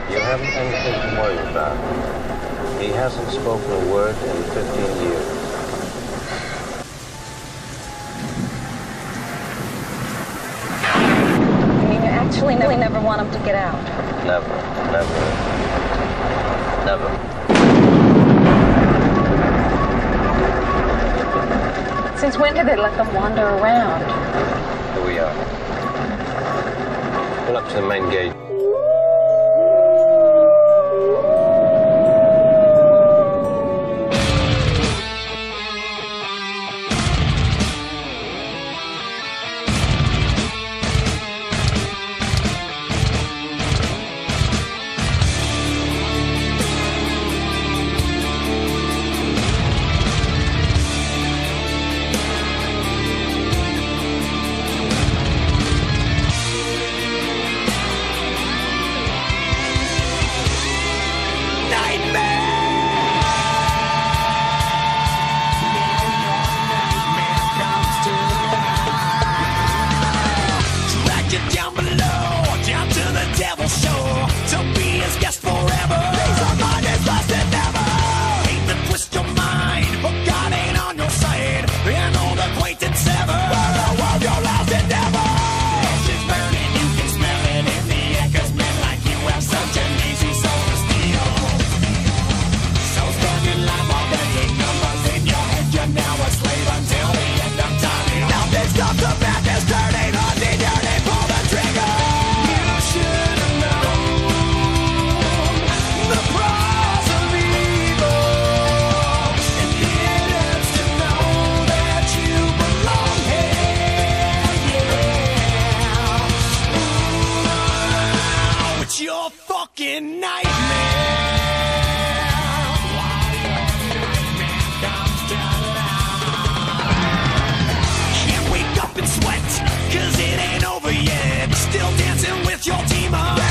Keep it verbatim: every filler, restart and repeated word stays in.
You haven't anything to worry about. He hasn't spoken a word in fifteen years. You mean you actually never, never want him to get out? Never, never, never. Since when did they let them wander around? Here we are. Pull up to the main gate. Cause it ain't over yet. Still dancing with your team.